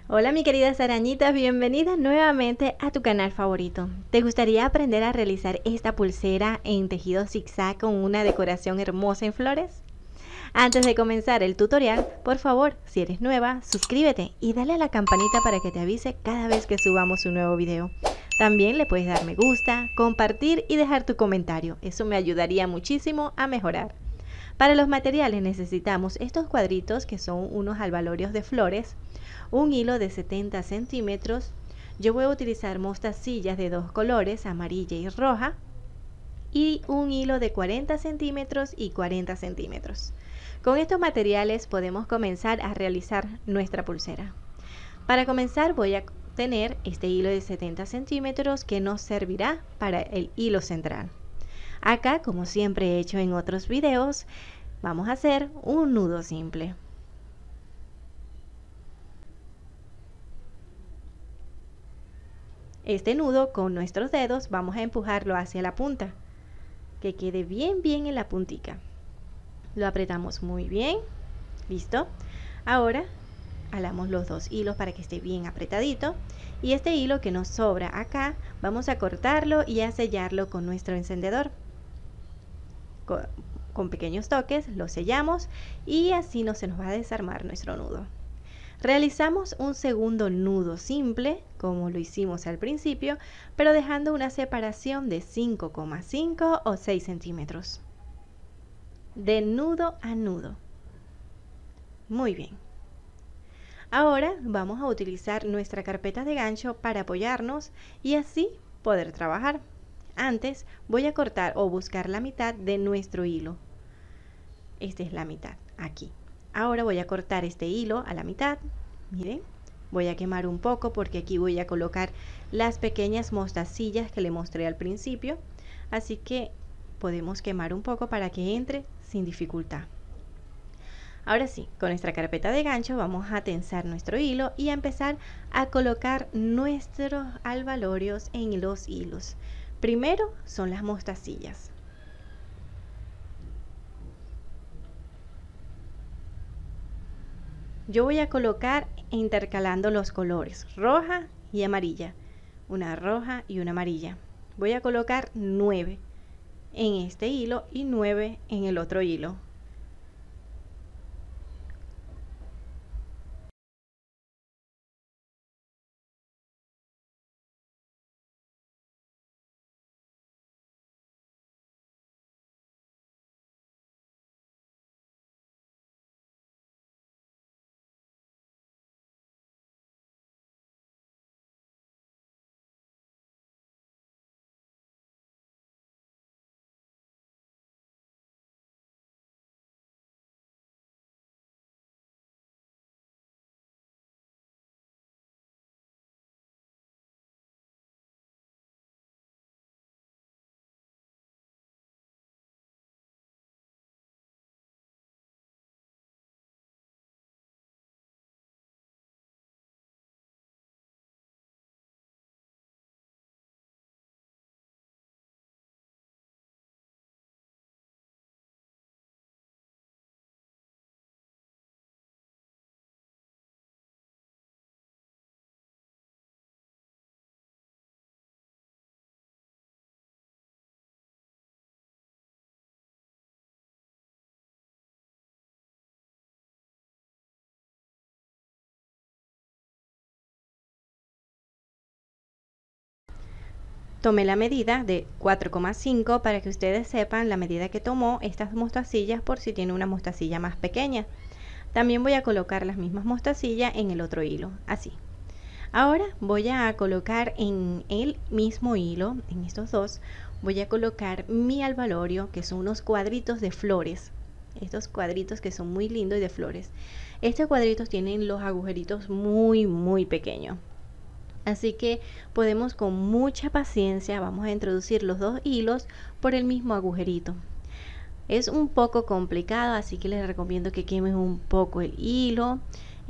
Hola mi queridas arañitas, bienvenidas nuevamente a tu canal favorito. ¿Te gustaría aprender a realizar esta pulsera en tejido zigzag con una decoración hermosa en flores? Antes de comenzar el tutorial, por favor, si eres nueva, suscríbete y dale a la campanita para que te avise cada vez que subamos un nuevo video. También le puedes dar me gusta, compartir y dejar tu comentario, eso me ayudaría muchísimo a mejorar. Para los materiales necesitamos estos cuadritos que son unos albalorios de flores, un hilo de 70 centímetros, yo voy a utilizar mostacillas de dos colores, amarilla y roja, y un hilo de 40 centímetros y 40 centímetros. Con estos materiales podemos comenzar a realizar nuestra pulsera. Para comenzar voy a tener este hilo de 70 centímetros que nos servirá para el hilo central. Acá, como siempre he hecho en otros videos, vamos a hacer un nudo simple. Este nudo con nuestros dedos vamos a empujarlo hacia la punta, que quede bien en la puntica. Lo apretamos muy bien, listo. Ahora jalamos los dos hilos para que esté bien apretadito y este hilo que nos sobra acá vamos a cortarlo y a sellarlo con nuestro encendedor. Con pequeños toques lo sellamos y así no se nos va a desarmar nuestro nudo. Realizamos un segundo nudo simple, como lo hicimos al principio, pero dejando una separación de 5,5 o 6 centímetros. De nudo a nudo. Muy bien. Ahora vamos a utilizar nuestra carpeta de gancho para apoyarnos y así poder trabajar. Antes voy a cortar o buscar la mitad de nuestro hilo. Esta es la mitad, aquí. Ahora voy a cortar este hilo a la mitad, miren, voy a quemar un poco porque aquí voy a colocar las pequeñas mostacillas que le mostré al principio, así que podemos quemar un poco para que entre sin dificultad. Ahora sí, con nuestra carpeta de gancho vamos a tensar nuestro hilo y a empezar a colocar nuestros albalorios en los hilos. Primero son las mostacillas. Yo voy a colocar intercalando los colores roja y amarilla, una roja y una amarilla. Voy a colocar 9 en este hilo y 9 en el otro hilo. Tomé la medida de 4,5 para que ustedes sepan la medida que tomó estas mostacillas por si tiene una mostacilla más pequeña. También voy a colocar las mismas mostacillas en el otro hilo, así. Ahora voy a colocar en el mismo hilo, en estos dos, voy a colocar mi albalorio, que son unos cuadritos de flores. Estos cuadritos que son muy lindos y de flores. Estos cuadritos tienen los agujeritos muy pequeños. Así que podemos con mucha paciencia, vamos a introducir los dos hilos por el mismo agujerito. Es un poco complicado, así que les recomiendo que quemen un poco el hilo,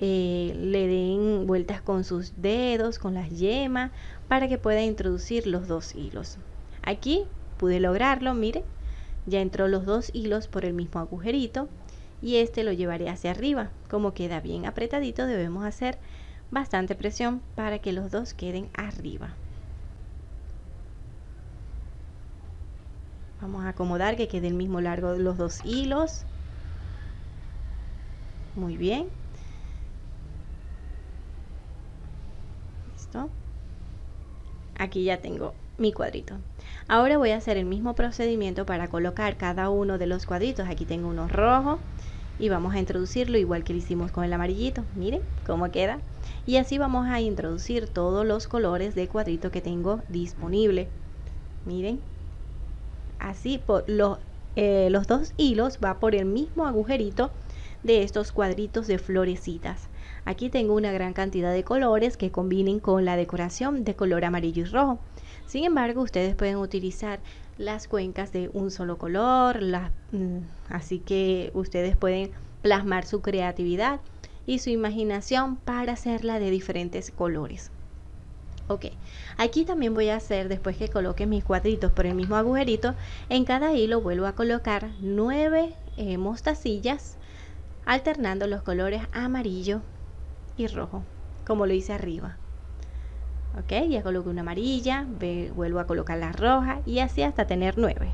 le den vueltas con sus dedos, con las yemas, para que pueda introducir los dos hilos. Aquí pude lograrlo, miren, ya entró los dos hilos por el mismo agujerito y este lo llevaré hacia arriba. Como queda bien apretadito, debemos hacer bastante presión para que los dos queden arriba. Vamos a acomodar que quede el mismo largo de los dos hilos. Muy bien. Listo. Aquí ya tengo mi cuadrito. Ahora voy a hacer el mismo procedimiento para colocar cada uno de los cuadritos. Aquí tengo uno rojo y vamos a introducirlo igual que lo hicimos con el amarillito. Miren cómo queda. Y así vamos a introducir todos los colores de cuadrito que tengo disponible. Miren. Así por los dos hilos va por el mismo agujerito de estos cuadritos de florecitas. Aquí tengo una gran cantidad de colores que combinen con la decoración de color amarillo y rojo. Sin embargo, ustedes pueden utilizar las cuencas de un solo color, así que ustedes pueden plasmar su creatividad y su imaginación para hacerla de diferentes colores. Ok, aquí también voy a hacer, después que coloque mis cuadritos por el mismo agujerito, en cada hilo vuelvo a colocar 9 mostacillas, alternando los colores amarillo y rojo, como lo hice arriba. Ok, ya coloqué una amarilla, vuelvo a colocar la roja y así hasta tener 9.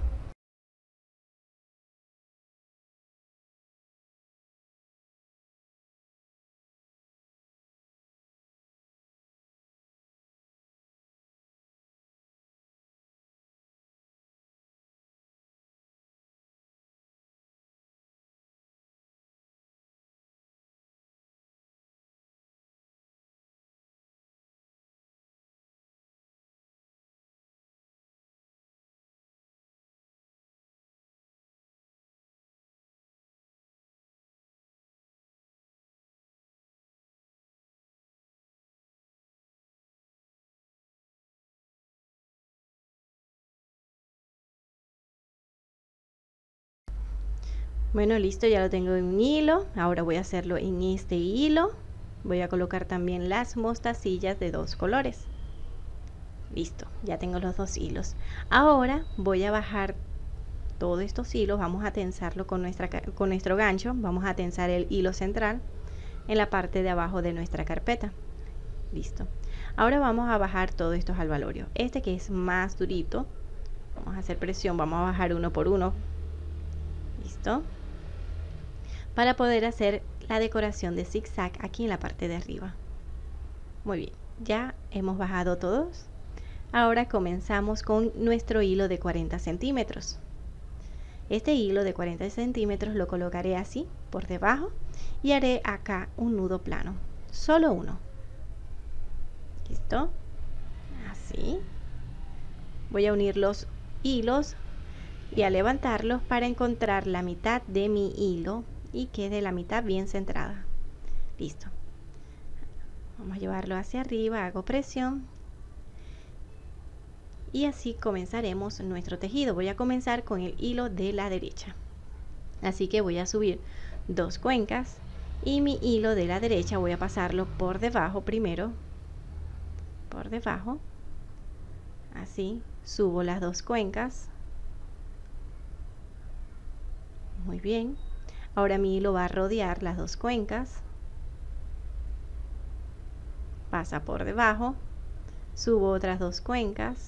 Bueno, listo, ya lo tengo en un hilo. Ahora voy a hacerlo en este hilo. Voy a colocar también las mostacillas de 2 colores. Listo, ya tengo los 2 hilos. Ahora voy a bajar todos estos hilos, vamos a tensarlo con nuestro gancho. Vamos a tensar el hilo central en la parte de abajo de nuestra carpeta. Listo. Ahora vamos a bajar todos estos albalorios. Este que es más durito, vamos a hacer presión, vamos a bajar uno por uno. Listo. Para poder hacer la decoración de zigzag aquí en la parte de arriba. Muy bien, ya hemos bajado todos. Ahora comenzamos con nuestro hilo de 40 centímetros. Este hilo de 40 centímetros lo colocaré así por debajo y haré acá un nudo plano, solo uno. ¿Listo? Así. Voy a unir los hilos y a levantarlos para encontrar la mitad de mi hilo y quede la mitad bien centrada. Listo. Vamos a llevarlo hacia arriba, hago presión y así comenzaremos nuestro tejido. Voy a comenzar con el hilo de la derecha, así que voy a subir 2 cuencas y mi hilo de la derecha voy a pasarlo por debajo primero, por debajo, así subo las 2 cuencas. Muy bien, ahora mi hilo va a rodear las 2 cuencas, pasa por debajo, subo otras 2 cuencas.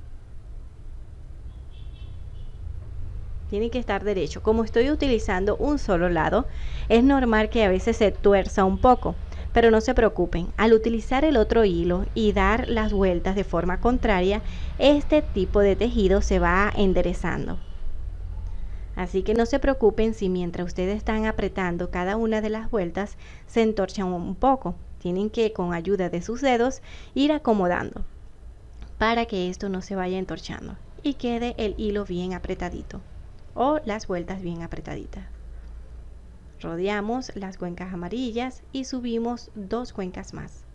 Tiene que estar derecho. Como estoy utilizando un solo lado, es normal que a veces se tuerza un poco, pero no se preocupen. Al utilizar el otro hilo y dar las vueltas de forma contraria, este tipo de tejido se va enderezando. Así que no se preocupen si mientras ustedes están apretando cada una de las vueltas se entorchan un poco. Tienen que, con ayuda de sus dedos, ir acomodando para que esto no se vaya entorchando y quede el hilo bien apretadito o las vueltas bien apretaditas. Rodeamos las cuencas amarillas y subimos 2 cuencas más.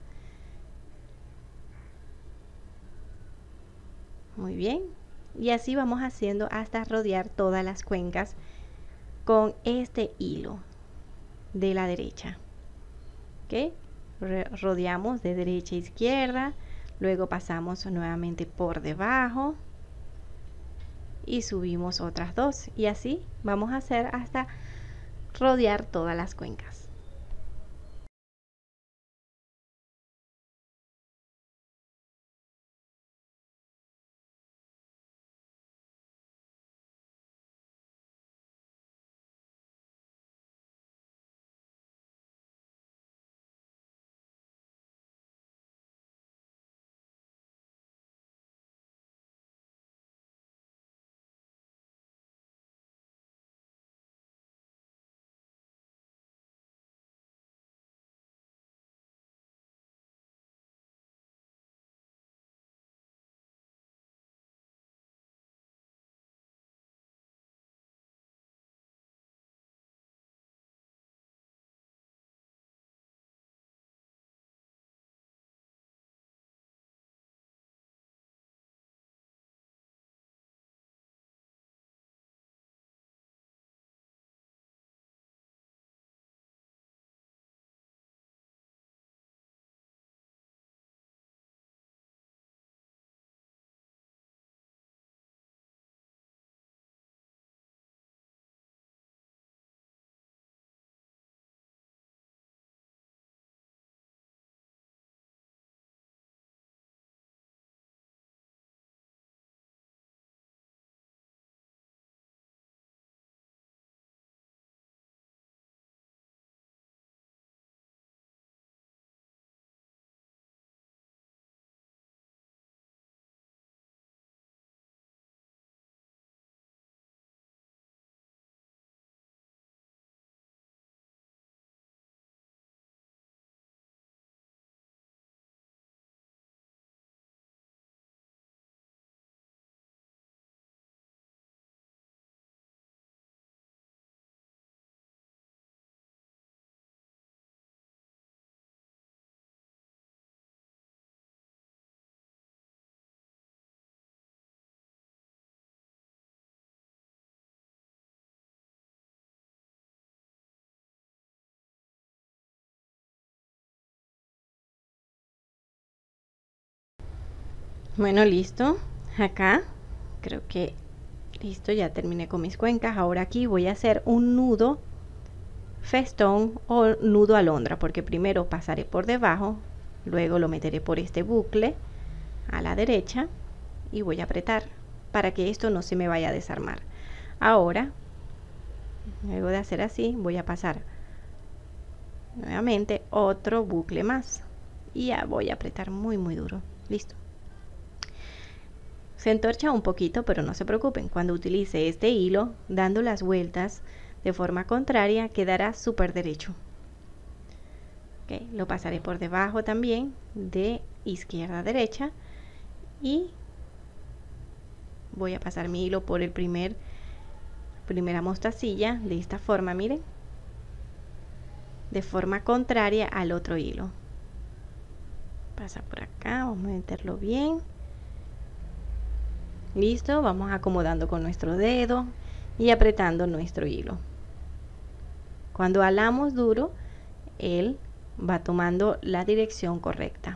Muy bien, y así vamos haciendo hasta rodear todas las cuencas con este hilo de la derecha. ¿Ok? Rodeamos de derecha a izquierda, luego pasamos nuevamente por debajo y subimos otras 2 y así vamos a hacer hasta rodear todas las cuencas. Bueno, listo. Acá creo que listo, ya terminé con mis cuencas. Ahora aquí voy a hacer un nudo festón o nudo alondra, porque primero pasaré por debajo, luego lo meteré por este bucle a la derecha y voy a apretar para que esto no se me vaya a desarmar. Ahora, luego de hacer así, voy a pasar nuevamente otro bucle más y ya voy a apretar muy duro. Listo. Se entorcha un poquito, pero no se preocupen. Cuando utilice este hilo, dando las vueltas de forma contraria, quedará súper derecho. Okay, lo pasaré por debajo también, de izquierda a derecha, y voy a pasar mi hilo por el primera mostacilla de esta forma, miren, de forma contraria al otro hilo. Pasa por acá, vamos a meterlo bien. Listo, vamos acomodando con nuestro dedo y apretando nuestro hilo. Cuando alamos duro, él va tomando la dirección correcta.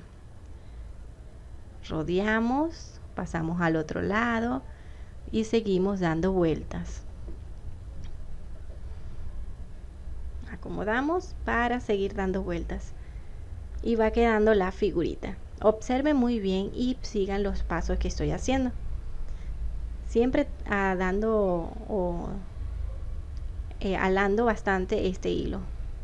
Rodeamos, pasamos al otro lado y seguimos dando vueltas. Acomodamos para seguir dando vueltas y va quedando la figurita. Observen muy bien y sigan los pasos que estoy haciendo. Siempre alando bastante este hilo.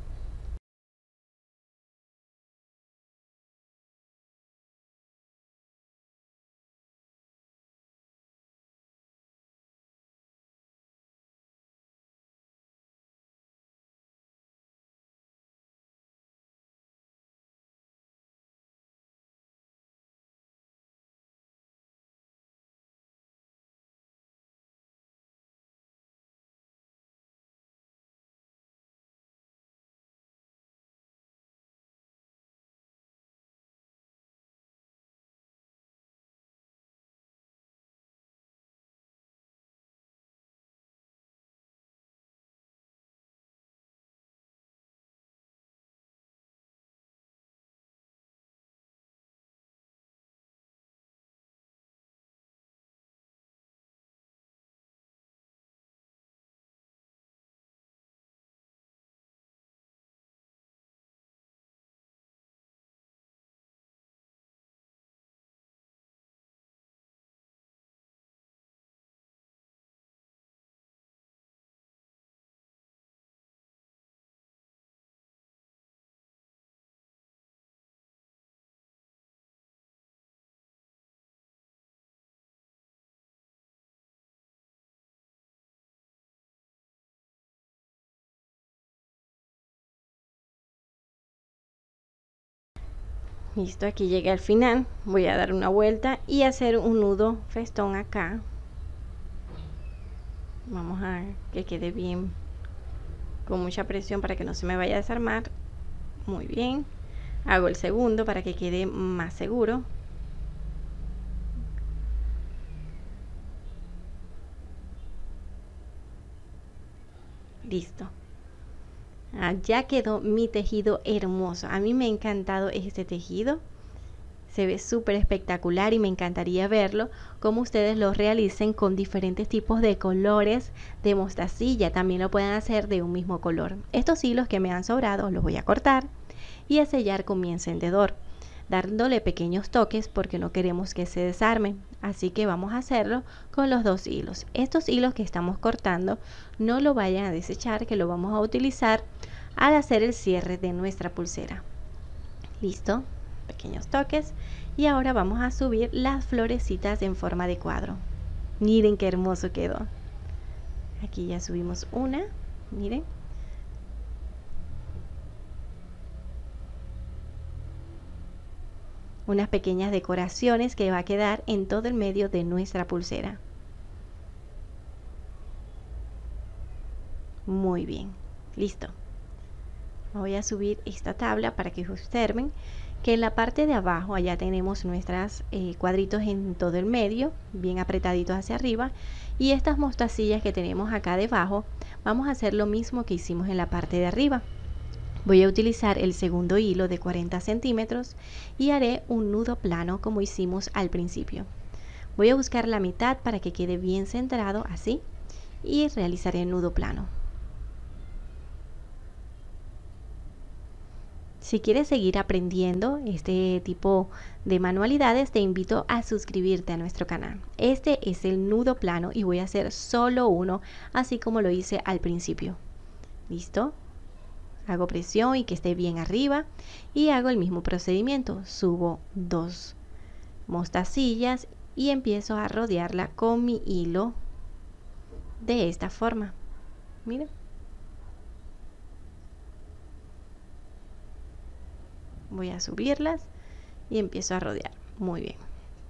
Listo, aquí llegué al final. Voy a dar una vuelta y hacer un nudo festón acá. Vamos a que quede bien, con mucha presión para que no se me vaya a desarmar. Muy bien. Hago el segundo para que quede más seguro. Listo. Ya quedó mi tejido hermoso. A mí me ha encantado este tejido. Se ve súper espectacular y me encantaría verlo, como ustedes lo realicen con diferentes tipos de colores de mostacilla. También lo pueden hacer de un mismo color. Estos hilos que me han sobrado los voy a cortar y a sellar con mi encendedor, dándole pequeños toques porque no queremos que se desarme. Así que vamos a hacerlo con los dos hilos. Estos hilos que estamos cortando no lo vayan a desechar, que lo vamos a utilizar al hacer el cierre de nuestra pulsera. Listo, pequeños toques. Y ahora vamos a subir las florecitas en forma de cuadro. Miren qué hermoso quedó. Aquí ya subimos una, miren. Unas pequeñas decoraciones que va a quedar en todo el medio de nuestra pulsera. Muy bien, listo. Voy a subir esta tabla para que observen que en la parte de abajo allá tenemos nuestros cuadritos en todo el medio, bien apretaditos hacia arriba, y estas mostacillas que tenemos acá debajo, vamos a hacer lo mismo que hicimos en la parte de arriba. Voy a utilizar el segundo hilo de 40 centímetros y haré un nudo plano como hicimos al principio. Voy a buscar la mitad para que quede bien centrado, así, y realizaré el nudo plano. Si quieres seguir aprendiendo este tipo de manualidades, te invito a suscribirte a nuestro canal. Este es el nudo plano y voy a hacer solo uno, así como lo hice al principio. ¿Listo? Hago presión y que esté bien arriba y hago el mismo procedimiento. Subo 2 mostacillas y empiezo a rodearla con mi hilo de esta forma. Miren. Voy a subirlas y empiezo a rodear. Muy bien.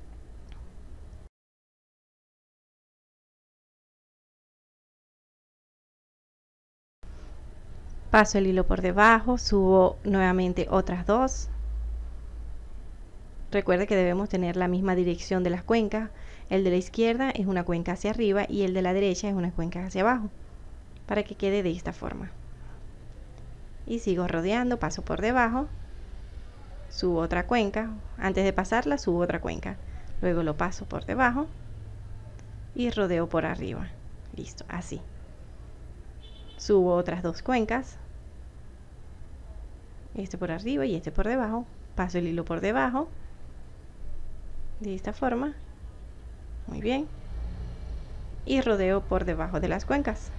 Paso el hilo por debajo, subo nuevamente otras 2. Recuerde que debemos tener la misma dirección de las cuencas. El de la izquierda es una cuenca hacia arriba y el de la derecha es una cuenca hacia abajo, para que quede de esta forma. Y sigo rodeando, paso por debajo, subo otra cuenca, antes de pasarla subo otra cuenca, luego lo paso por debajo y rodeo por arriba. Listo, así. Subo otras 2 cuencas, este por arriba y este por debajo, paso el hilo por debajo de esta forma, muy bien, y rodeo por debajo de las cuencas.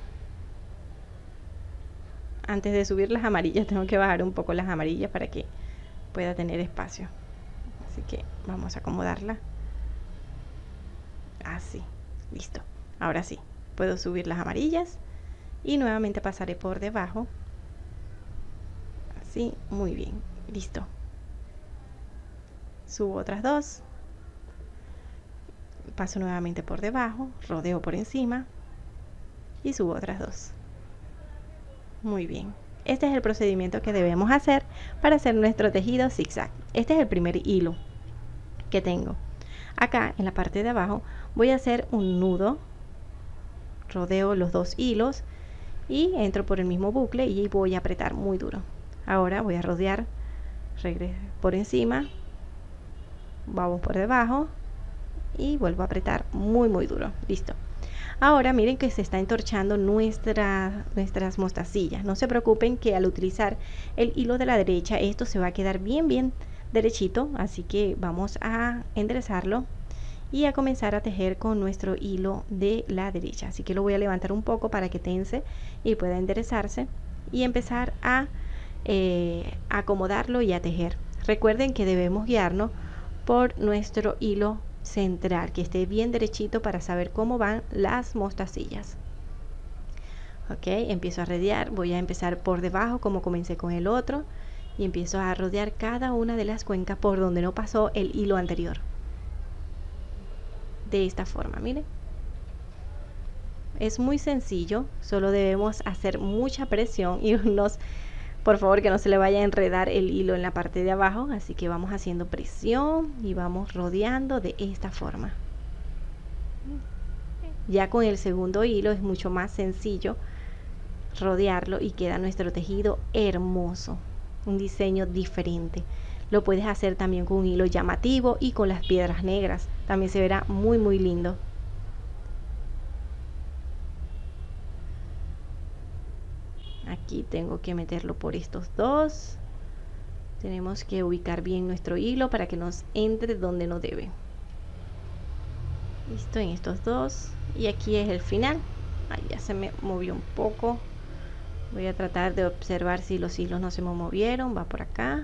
Antes de subir las amarillas tengo que bajar un poco las amarillas para que pueda tener espacio, así que vamos a acomodarla así. Listo, ahora sí puedo subir las amarillas y nuevamente pasaré por debajo así. Muy bien, listo. Subo otras 2, paso nuevamente por debajo, rodeo por encima y subo otras 2. Muy bien, este es el procedimiento que debemos hacer para hacer nuestro tejido zigzag. Este es el primer hilo que tengo. Acá en la parte de abajo voy a hacer un nudo, rodeo los 2 hilos y entro por el mismo bucle y voy a apretar muy duro. Ahora voy a rodear, regreso por encima, vamos por debajo y vuelvo a apretar muy duro. Listo. Ahora miren que se está entorchando nuestras mostacillas. No se preocupen que al utilizar el hilo de la derecha esto se va a quedar bien derechito, así que vamos a enderezarlo y a comenzar a tejer con nuestro hilo de la derecha. Así que lo voy a levantar un poco para que tense y pueda enderezarse y empezar a acomodarlo y a tejer. Recuerden que debemos guiarnos por nuestro hilo central, que esté bien derechito para saber cómo van las mostacillas. Ok, empiezo a rodear, voy a empezar por debajo como comencé con el otro y empiezo a rodear cada una de las cuencas por donde no pasó el hilo anterior. De esta forma, miren. Es muy sencillo, solo debemos hacer mucha presión y por favor que no se le vaya a enredar el hilo en la parte de abajo, así que vamos haciendo presión y vamos rodeando de esta forma. Ya con el segundo hilo es mucho más sencillo rodearlo y queda nuestro tejido hermoso, un diseño diferente. Lo puedes hacer también con un hilo llamativo y con las piedras negras, también se verá muy lindo. Aquí tengo que meterlo por estos 2. Tenemos que ubicar bien nuestro hilo para que nos entre donde no debe. Listo, en estos 2 y aquí es el final. Ahí ya se me movió un poco. Voy a tratar de observar si los hilos no se me movieron. Va por acá.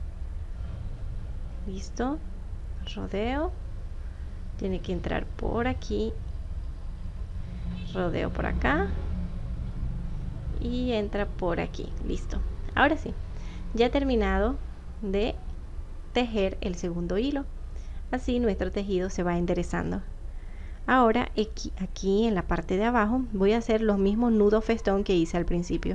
Listo, rodeo, tiene que entrar por aquí, rodeo por acá y entra por aquí. Listo, ahora sí, ya he terminado de tejer el segundo hilo, así nuestro tejido se va enderezando. Ahora aquí en la parte de abajo voy a hacer los mismos nudos festón que hice al principio.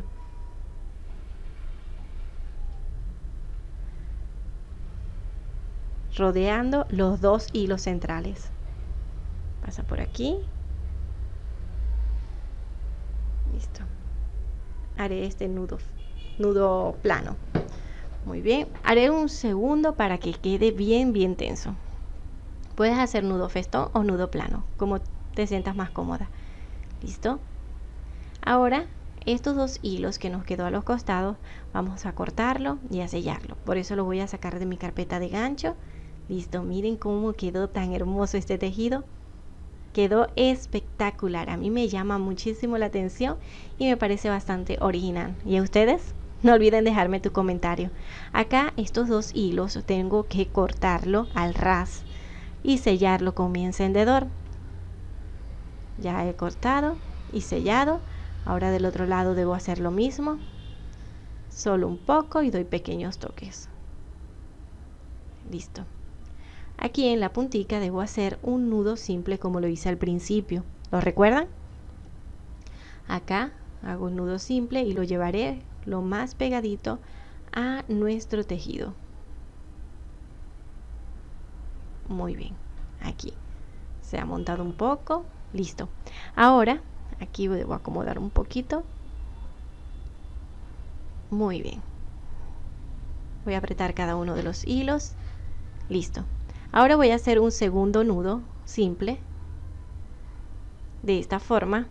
Rodeando los 2 hilos centrales. Pasa por aquí. Listo. Haré este nudo nudo plano. Muy bien, haré un segundo para que quede bien tenso. Puedes hacer nudo festón o nudo plano, como te sientas más cómoda. ¿Listo? Ahora, estos dos hilos que nos quedó a los costados, vamos a cortarlo y a sellarlo. Por eso lo voy a sacar de mi carpeta de gancho. Listo, miren cómo quedó tan hermoso este tejido. Quedó espectacular, a mí me llama muchísimo la atención y me parece bastante original. ¿Y a ustedes? No olviden dejarme tu comentario. Acá estos dos hilos tengo que cortarlo al ras y sellarlo con mi encendedor. Ya he cortado y sellado. Ahora del otro lado debo hacer lo mismo, solo un poco y doy pequeños toques. Listo. Aquí en la puntica debo hacer un nudo simple como lo hice al principio. ¿Lo recuerdan? Acá hago un nudo simple y lo llevaré lo más pegadito a nuestro tejido. Muy bien. Aquí se ha montado un poco. Listo. Ahora aquí debo acomodar un poquito. Muy bien. Voy a apretar cada uno de los hilos. Listo. Ahora voy a hacer un segundo nudo simple. De esta forma.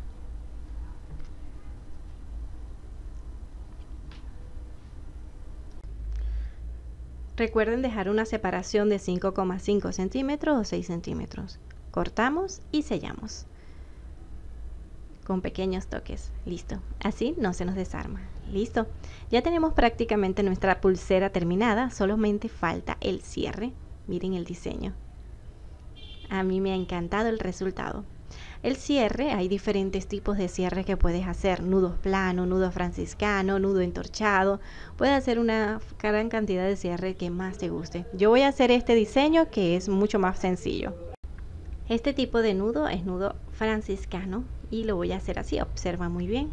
Recuerden dejar una separación de 5,5 centímetros o 6 centímetros. Cortamos y sellamos. Con pequeños toques. Listo. Así no se nos desarma. Listo. Ya tenemos prácticamente nuestra pulsera terminada. Solamente falta el cierre. Miren el diseño. A mí me ha encantado el resultado. El cierre, hay diferentes tipos de cierre que puedes hacer. Nudos plano, nudo franciscano, nudo entorchado. Puedes hacer una gran cantidad de cierre que más te guste. Yo voy a hacer este diseño que es mucho más sencillo. Este tipo de nudo es nudo franciscano y lo voy a hacer así, observa muy bien.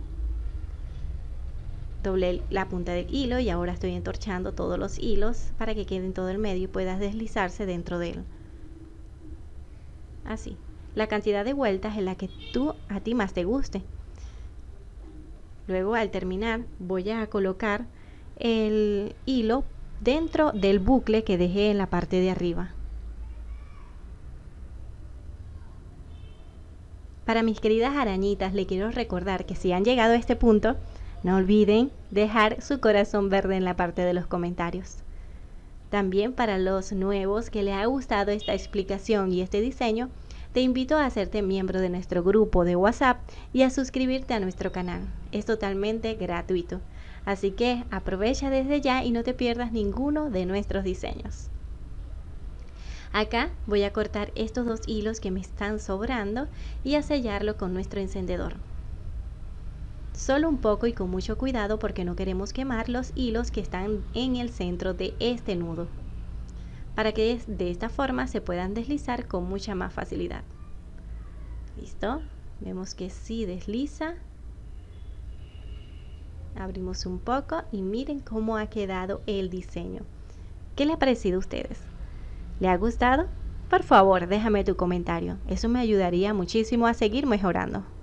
Doblé la punta del hilo y ahora estoy entorchando todos los hilos para que quede en todo el medio y puedas deslizarse dentro de él. Así, la cantidad de vueltas es la que a ti más te guste. Luego al terminar voy a colocar el hilo dentro del bucle que dejé en la parte de arriba. Para mis queridas arañitas, les quiero recordar que si han llegado a este punto, no olviden dejar su corazón verde en la parte de los comentarios. También para los nuevos que les ha gustado esta explicación y este diseño, te invito a hacerte miembro de nuestro grupo de WhatsApp y a suscribirte a nuestro canal. Es totalmente gratuito. Así que aprovecha desde ya y no te pierdas ninguno de nuestros diseños. Acá voy a cortar estos dos hilos que me están sobrando y a sellarlo con nuestro encendedor. Solo un poco y con mucho cuidado porque no queremos quemar los hilos que están en el centro de este nudo, para que de esta forma se puedan deslizar con mucha más facilidad. ¿Listo? Vemos que sí desliza. Abrimos un poco y miren cómo ha quedado el diseño. ¿Qué les ha parecido a ustedes? ¿Le ha gustado? Por favor, déjame tu comentario. Eso me ayudaría muchísimo a seguir mejorando.